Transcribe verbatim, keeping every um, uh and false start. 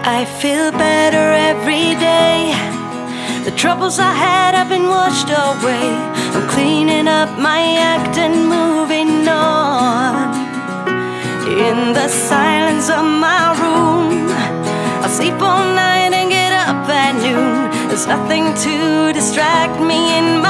I feel better every day. The troubles I had have been washed away. I'm cleaning up my act and moving on. In the silence of my room, I'll sleep all night and get up at noon. There's nothing to distract me in my